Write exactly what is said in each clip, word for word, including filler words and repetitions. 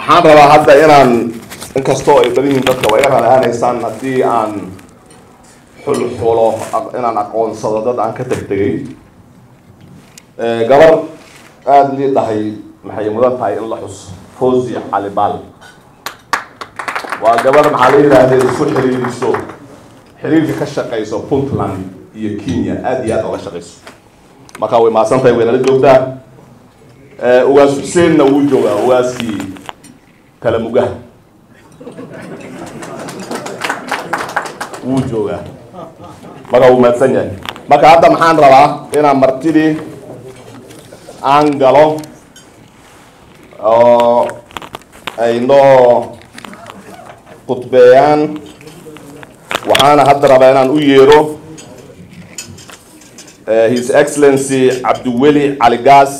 waxaan rabaa hadda inaan inkastoo ay badan yihiin dadka way raadinaysaan haddii aan xulxulo inaan aqoonsado dad aan ka tagtagay gabar aada lii dhahay maxay mudan tahay in la xuso Fawzi Cali Baal waa gabar maxaa la yidhaahdaa isku xiriiriso xiriirka ka shaqeyso Puntland iyo Kenya aad iyo aad uga shaqeyso marka way maasantahay wayna la joogtaa ugaas Hussein wuu joogaa ugaaskii kala mugaha wuu joogaa marka uu maadsan yahay marka hadda maxaan rabaa inaan martidii aan galo oo ay noo khudbeeyaan waxaana hadda rabaa inaan u yeero His Excellency Abdiwali Gaas,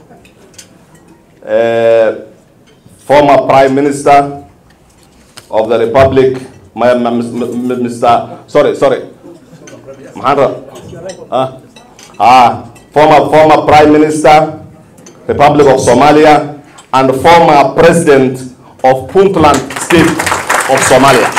uh, former Prime Minister of the Republic, Mister Sorry, sorry, uh, ah, former former Prime Minister, Republic of Somalia, and former President of Puntland State of Somalia.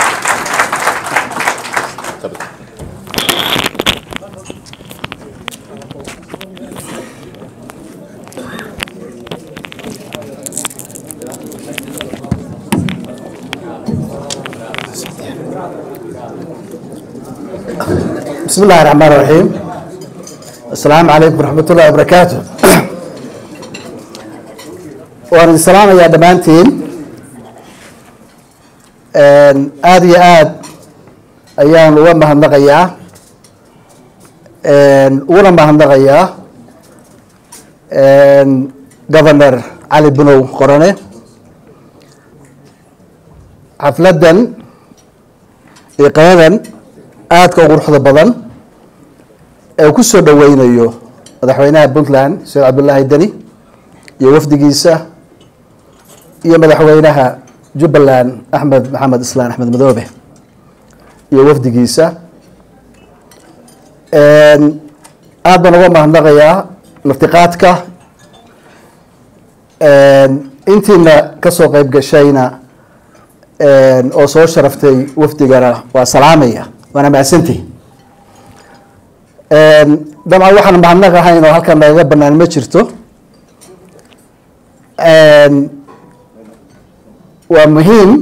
بسم الله الرحمن الرحيم. السلام عليكم ورحمة الله وبركاته. وأنا السلام يا دمانتين. آدي آد أيام وما هندقيا. ولا ما هندقيا. Governor علي بنو قرنه. حفلة إقامة aadka ugu ruxda badan ee ku soo dhaweynayo madaxweynaha Puntland Hussein Abdi Dani iyo wafdigiisa iyo madaxweynaha Jubbaland Ahmed Mohamed Islaan Ahmed Madoobe iyo wafdigiisa een aad baan uga mahadnaqayaa martiqaadka een intiina ka soo qayb gashayna een oo soo sharaftay wafdigana waa salaamaya وانا معسنتي ان طبعا waxaan mahadnaqahay inuu halkan naga banaan ma jirto ان waa muhiim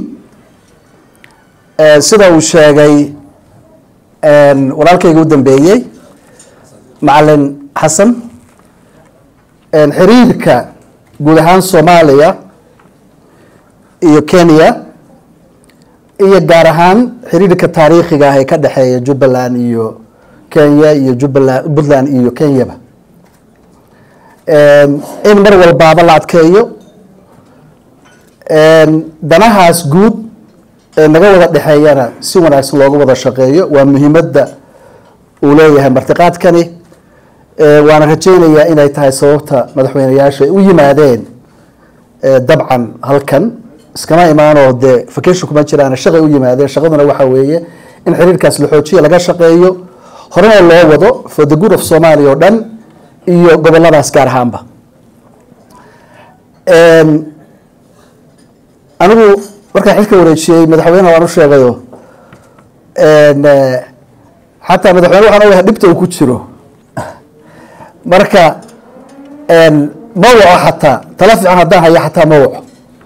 sida uu sheegay ان walaalkayga u dambeeyay macallin Xasan ان xiriirka guud ahaan Soomaaliya iyo Kenya iyo gaar ahaan xiriirka taariikhiga ah ee ka dhaxeeya Jubbaland iyo Kenya iyo Jubbaland Puntland iyo Kenya ba een in mar walba la adkeeyo een danahaas guud ee naga wada dhaxeeyana si wanaagsan looga wada shaqeeyo waa muhiimadda uu leeyahay martiqaadkani ee waana rajaynayaa inay tahay sababta madaxweynayaasha u yimaadeen ee dabcan halkan iskama imaano de vacation kuma jiraan shaqo u yimaadeen shaqaduna waxa weeye in xiriirkaas la xoojiyo laga shaqeeyo horena loo wado for the good of Somalia oo dhan iyo goboladaas gaar ahaanba een anigu marka xilka wareejiyay madaxweynaha waan u sheegayo een hatta madaxweynaha waxaan ogahay dhibta uu ku jiro marka een ma waxa hatta talafiican haddaan haya hatta ma waxa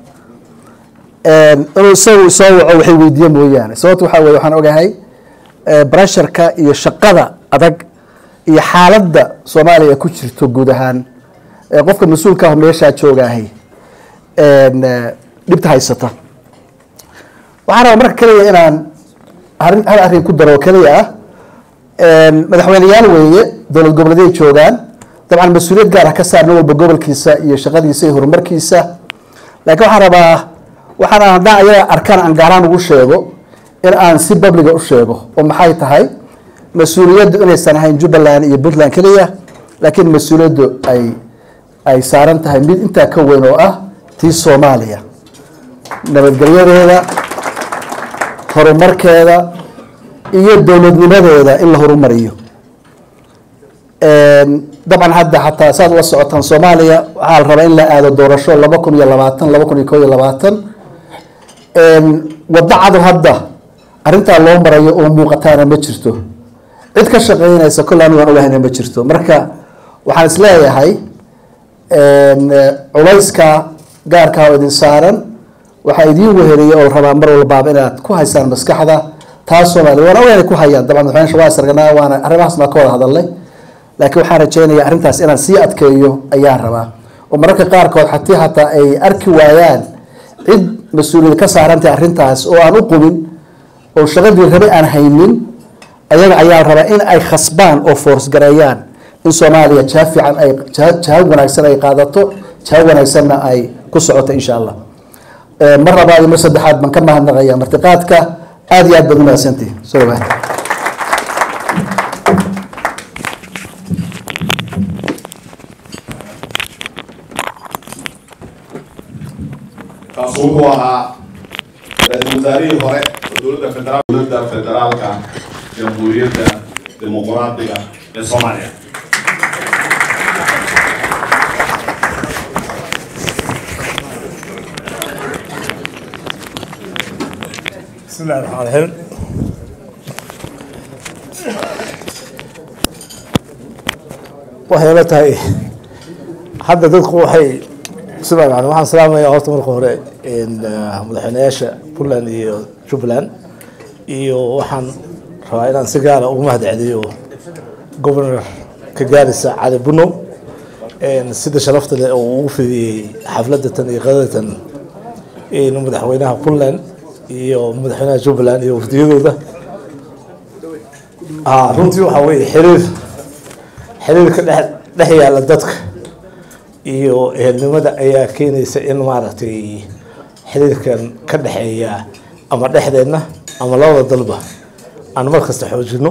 inuu soo soo waxay weydiiyeen mooyaane sababtu waxa weeye waxaan ogahay brasharka iyo shaqada adag iyo xaaladda Soomaaliya ku jirto guud ahaan qofka mas'uulka ah meesha joogahay een dhibta haysata waxaan rabaa marka kaliya inaan arrin hal arrin ku daro kaliya ah een madaxweynayaal weeye dowlad goboleedyada joogaan dabcan mas'uuliyad gaar ah ka saarnaa walba gobolkiisa iyo shaqadiisa iyo horumarkiisa laakiin waxaan rabaa waxaan haddaan ayaga arkaan aan gaaraan ugu sheego in aan si public u sheego oo maxay tahay mas'uuliyaddu inaysan ahayn Jubbaland iyo Puntland kaliya laakiin mas'uuliyaddu ay ay saaran tahay mid inta ka weyn oo ah tii Soomaaliya nabadgelyadeeda horumarkeeda iyo dowladnimadeeda in la horumariyo een dabcan hadda hatta saad la socotaan Soomaaliya waxa la rabaa in la aado doorasho laba kun iyo labaatan laba kun iyo koob iyo labaatan waddo cad hadda arrintaa loo marayo oo muuqataana ma jirto cid ka shaqeynaysa kolle anigu aan ogahayna ma jirto marka waxaan is leeyahay culayska gaarka oo idin saaran waxaa idiin wehelaya oo rabaa mar walbaaba inaad ku haysaan maskaxda taas Soomaaliya waan ogahay ku hayaan dabcan waxaan waa sarganaa waana arrimahaas ma ka wada hadalnay laakiin waxaan rajaynayaa arrintaas inaan sii adkeeyo ayaa rabaa oo mararka qaarkood xatii hataa ay arki waayaan cid mas'uuliyad ka saarantay arrintaas oo aan u qubin oo shaqadii rabay aan haynin ayaga ayaa rabaa in ay khasbaan oo force gareeyaan in Soomaaliya jaha fiican ay jaha wanaagsan ay qaadato jaha wanaagsanna ay ku socoto insha Allah mar labaad iyo mar saddexaad baan ka mahadnaqayaa martiqaadka aad iyo aad baad u mahadsantihiin soo dhawaad wuxuu ahaa ra-iisul wasaarihii hore dowladda federaal dowladda federaalka jamhuuriyadda dimuqraadiga ee Soomaaliya بسم الله الرحمن الرحيم waxay la tahay hadda dadku waxay sidoo kale waxaan salaamayaa horta marka hore in madaxweynayaasha Puntland iyo Jubaland iyo waxaan rabaa inaan si gaar ah ugu mahadceliyo governor ka gaarisa Cali Buno in sida sharafta leh oo ugu fidiyay xafladda tan iyo qadatan in madaxweynaha Puntland iyo madaxweynaha Jubaland iyo wafdiyadooda ah runtii waxa weeye xiriir xiriirka dhex yaala dadka iyo ehelnimada ayaa keenaysa in maaragtay xiriirkan ka dhaxeeya ama dhexdeedna ama labada dalba aan mar kasta xoojino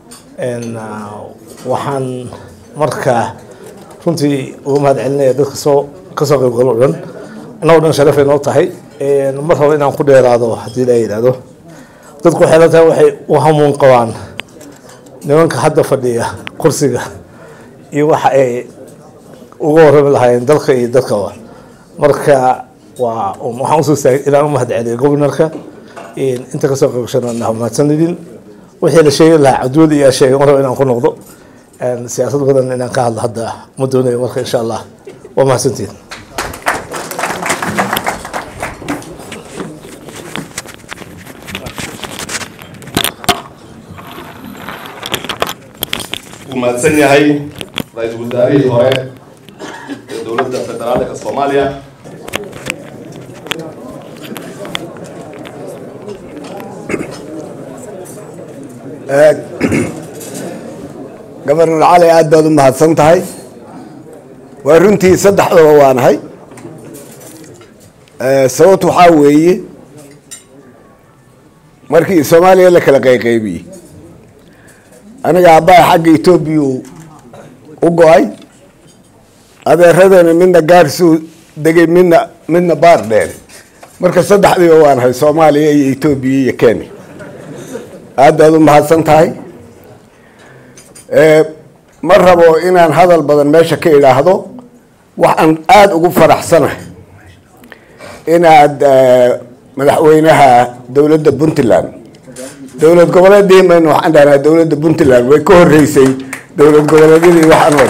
waxaan markaa runtii uga mahadcelinayaa dadka soo ka soo qayb galo dhan inoo dhan sharaf inoo tahay mar rabo inaan ku dheeraado haddii la yidhaahdo dadku waxay la tahay waxay u hamuun qabaan nimanka hadda fadhiya kursiga iyo waxa ay uga warrami lahaayeen dalka iyo dadkaba marka waa waxaan usoo istaagay inaan u mahadceliyo governorka inta kasoo qaybgashanana mahadsanidin wixii la sheegi lahaa cadwada iyo sheegay mar rabo inaan ku noqdo siyaasad badan inaan ka hadlo hadda ma doonayo marka insha allah waa mahadsantihin ومادسن yahay ra-iisul wasaarihii hore ee dowladda federaalka Soomaaliya Governor Ali aad baad u mahadsan tahay waa runtii saddexdaba waanahay sababtu waxaa weeye markii Soomaaliya la kala qayqaybiyey aniga aabbahay xagga Itoobiya u go'ay adeeradana midna Gaarsu degay midna midna Baardheer marka saddexdiiba waanahay Soomaaliya iyo Itoobiya iyo Kenya aad baad u mahadsan tahay ma rabo inaan hadal badan meesha ka idhaahdo waxaan aad ugu faraxsanahay inaad madaxweynaha dowladda Puntland dowlad goboleedii ma waxaan dhahnaa dowladda Puntland way ka horeysay dowlad goboleedyadii waxaan wada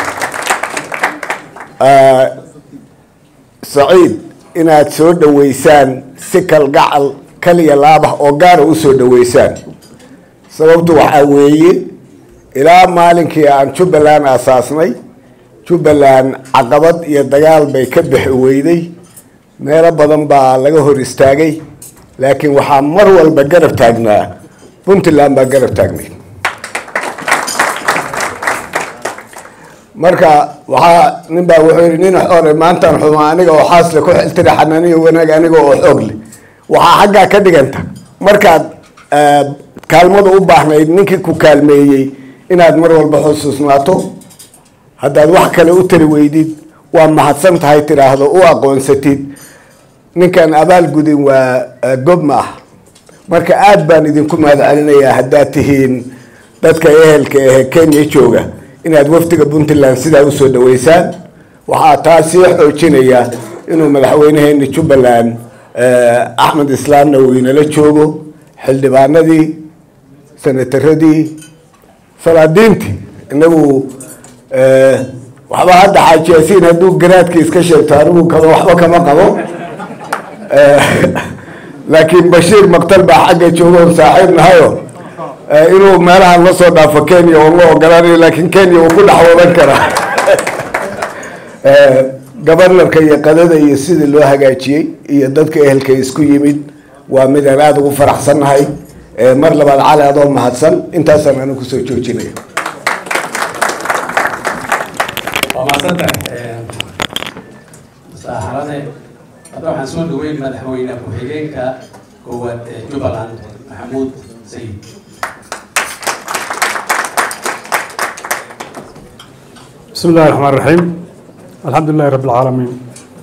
Sayid inaad soo dhaweysaan si kalgacal kaliya laabah oo gaar u soo dhaweysaan sababtu waxa weeye ilaa maalinkii aan Jubaland asaasnay Jubaland caqabad iyo dagaal bay ka bixi weyday meelo badan baa laga hor istaagay laakiin waxaa mar walba garab taagnaa Puntland baa garab taagnay marka waxaa nin baa wuxuu yiri nin hore maantaan xumaa aniga oo xaasle ku xiltira xanaaniyo wanaag aniga oo xoog leh waxaa xagga ka dhiganta markaad kaalmada u baahnayd ninkii ku kaalmeeyay inaad mar walba xusuusnaato haddaad wax kale u tari weydid waa mahadsan tahay tiraahdo u aqoonsatid ninkan abaal gudin waa gob ma ah marka aad baan idinku mahadcelinayaa haddaad tihiin dadka ehelka ee Kenya jooga inaad waftiga Puntland sidaa u soo dhaweysaan waxaa taasi xoojinaya inuu madaxweynaheena Jubaland axmed islaamna uu inala joogo xildhibaanadii senataradii salaadiintii inagu waxba hadda xaajiyaasiin hadduu garaadka iska sheegto anigu kaba waxba kama qabo laakiin bashiir maqtal baa xagga joogo saaxiib nahayo inuu meelahan la soo dhaafo kenya oo la ogolaanayo laakiin kenya uu ku dhex wadan karaa gobarnarka iyo qadada iyo sidii loo hagaajiyey iyo dadka ehelka isku yimid waa mid aan aada ugu faraxsannahay mar labaad cali adoo mahadsan intaasaan anigu kusoo joojinaya Halane hadda waxaan soo dhaweyn madaxweyne ku-xigeenka koowaad ee Jubbaland Maxamud Sayid. بسم الله الرحمن الرحيم الحمد لله رب العالمين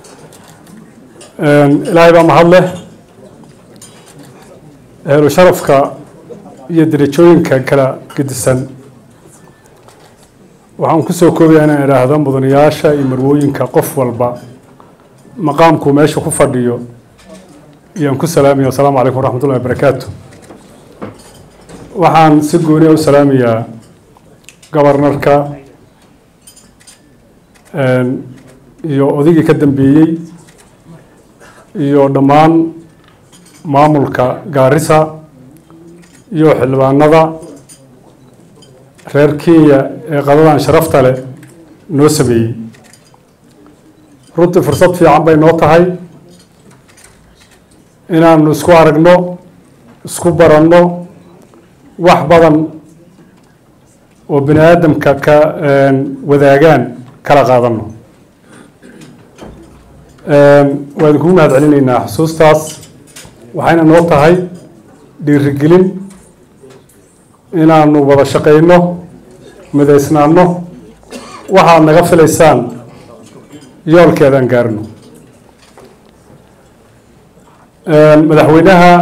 إلهي بقى محله أهل شرفك يدريتشوين كلا قدسن وعن كسو كوبي أنا إلى هذا مدنياشا يمروين كقف والبا مقامكم ماشي كفرديو يومكم السلام والسلام عليكم ورحمة الله وبركاته وعن سجوني والسلام يا جبرنركا iyo odaygii ka dambeeyey iyo dhammaan maamulka Gaarisa iyo xildhibaanada reer Kenya ee qadadan sharafta leh noo sameeyey runtii fursad fiican bay noo tahay inaanu isku aragno isku baranno wax badan oo bini aadamka ka wadaagaan kala qaadano waan ku mahad celinaynaa xusuustaas waxayna noo tahay dhiirigelin inaanu wada shaqeyno midaysnaano waxaad naga filaysaan yoolkeedaan gaarno madaxweynaha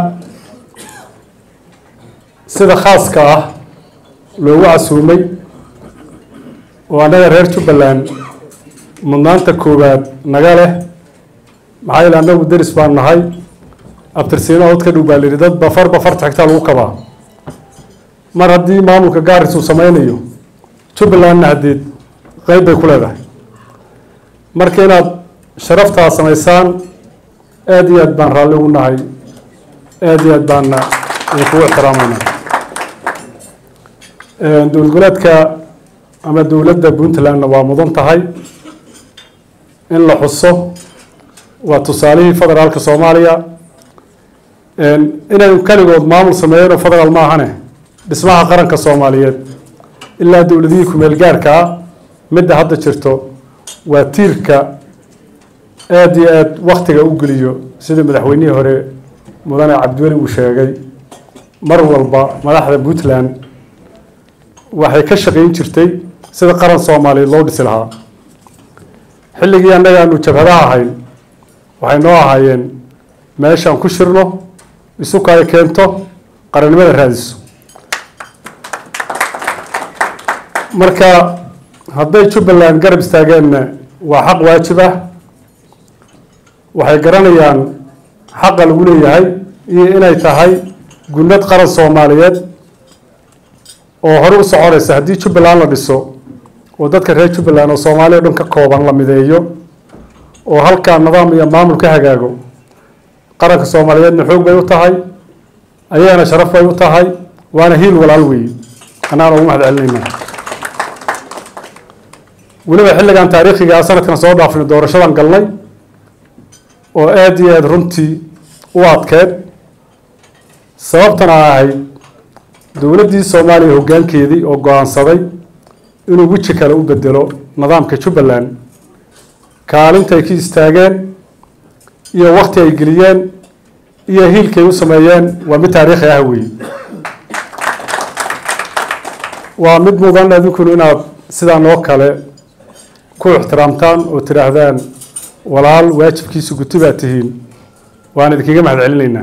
sida khaaska ah loogu casuumay oo annaga reer Jubbaland mudnaanta koowaad naga leh maxaa yeelay annagu deris baan nahay abtirsiino dadka dhow baa lihi dad bafar bafar tagtaa lagu kabaa mar haddii maamulka Gaarisa uu sameynayo Jubbalandna hadeed qayb bay ku leedahay marka inaad sharaftaa samaysaan aad iyo aad baan raalli ugu nahay aad iyo aad baanna idinkugu ixtiraamayna dowlad-goboleedka ama dowladda Puntlandna waa mudan tahay in la xuso waa tusaalihii federaalka Soomaaliya inay kaligood maamul sameeyeen federaal ma ahane dhismaha qaranka Soomaaliyeed ilaa dowladihii ku meel gaarka midda hadda jirto waa tiirka aad iyo aad waqtiga u geliyo sida madaxweynihii hore mudane Abdiwali uu sheegay mar walba madaxda Puntland waxay ka shaqeyn jirtay sida qaran Soomaaliyeed loo dhisi lahaa xilligii annaga aanu jabhadaha ahayn waxay noo ahaayeen meeshaan ku shirno isu kala keento qarannimada raadiso marka hadday Jubbaland garab istaageenna waa xaq waajib ah waxay garanayaan xaqa lagu leeyahay iyo inay tahay gunnad qaran Soomaaliyeed oo hore u soconaysa haddii Jubbaland la dhiso oo dadka reer Jubbaland oo Soomaaliya dhan ka kooban la mideeyo oo halka nidaam iyo maamul ka hagaago qaranka Soomaaliyeedna xoog bay u tahay ayana sharaf bay u tahay waana hiil walaal weey anana ugu mahad celinaynaa waliba xilligan taariikhiga sanadkan soo dhaafnay doorashadan galnay oo aad iyo aad runtii u adkeed sababtana ahayd dowladdii Soomaaliya hoggaankeedii oo go'aansaday inuu wajhi kale u bedelo nidaamka Jubbaland kaalinta ay ka istaageen iyo waqti ay geliyeen iyo hiilkay u sameeyeen waa mid taariikhi ah weey waa mid mudan adinkuna inaad sidaan oo kale ku ixtiraamtaan oo tiraahdaan walaal waajibkiisu gutubaa tihiin waan idinkaga mahad celinaynaa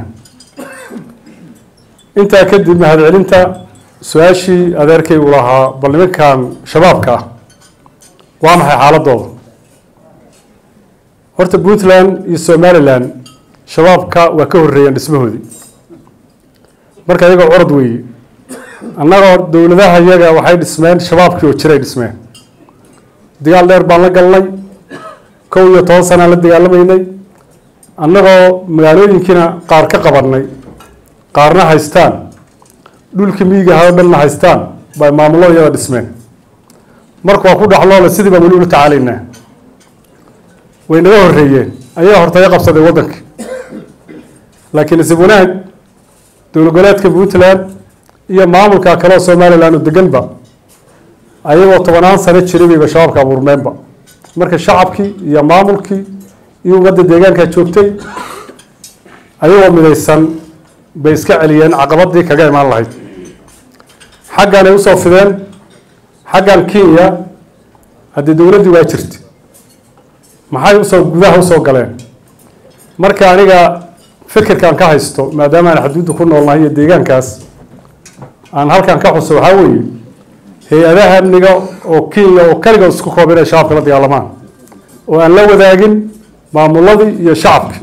intaa kadib mahad celinta su-aashii adeerkay u lahaa bal nimankan shabaabka ah waa maxay xaaladooda horta Puntland iyo Somaliland shabaabka waa ka horreeyeen dhismahoodii marka iyaga orod weeye annagoo dowladaha iyaga waxay dhismeen shabaabkii oo jiray dhismeen dagaal dheer baan la galnay kow iyo toban sanaan la dagaalamaynay annagoo magaalooyinkiina qaar ka qabanay qaarna haystaan dhulkii miyiga ahaa oo dhanna haystaan bay maamullo iyada dhismeen marka waa ku dhaxloole sidii baan weli ula tacaalaynaa way naga horreeyeen ayaa horta iga qabsaday waddanka laakiin isib wanaag dowlad goboleedka puntland iyo maamulka kale oo somaliland oo deganba ayagoo tobanaan sano jiray bayba shabaabka abuurmeenba marka shacabkii iyo maamulkii iyo ummadda deegaanka joogtay ayagoo midaysan bay iska celiyeen caqabadii kaga imaan lahayd xaggan ay usoo fideen xaggan kenya haddii dowladdii waa jirta maxay usoo gudaha usoo galeen marka aniga fikirkan ka haysto maadaama aan xuduudda ku noolnahay iyo deegaankaas aan halkan ka xuso waxaa weeye hay-adaha amniga oo kenya oo kaligood isku kooba inay shabaabka la dagaalamaan oo aan la wadaagin maamuladii iyo shacabkii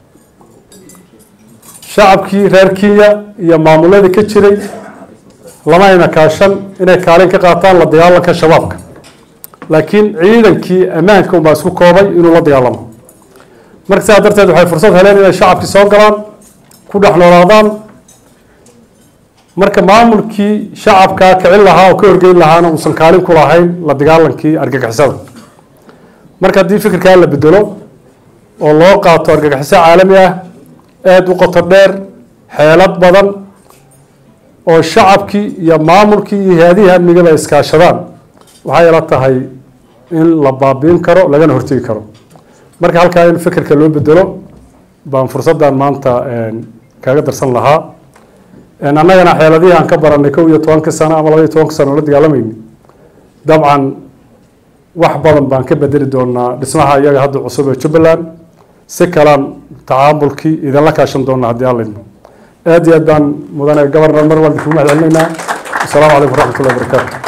shacabkii reer kenya iyo maamuladii ka jiray lama ayna kaashan inay kaalin ka qaataan la dagaalanka shabaabka laakiin ciidankii ammaanka unbaa isku koobay inuu la dagaalamo marka sidaa darteed waxay fursad heleen inay shacabkii soo galaan ku dhex noolaadaan marka maamulkii shacabkaa kicin lahaa oo ka horgeyn lahaana uusan kaalin ku lahayn la dagaalankii argagixisada marka haddii fikirkaa la bedelo oo loo qaato argagixiso caalami ah aada u qoto dheer xeelad badan oo shacabkii iyo maamulkii iyo hay-adihii amnigaba iskaashadaan waxay ila tahay in la baabiin karo lagana hortegi karo marka halkaa in fikirka loo bedelo baan fursaddan maanta kaga darsan lahaa annagana xeeladihii aan ka baranay kow iyo tobankii sano ama laba iyo tobankii sano la dagaalamayni dabcan wax badan baan ka bedeli doonaa dhismaha iyaga hadda cusub ee jubbaland si kalaan tacaamulkii idinla kaashan doonaa haddii alla idmo aad iyo aad baan mudane gobornar mar walba kugu mahad celinaynaa asalaamu calaykum waraxmatullahi wabarakaatu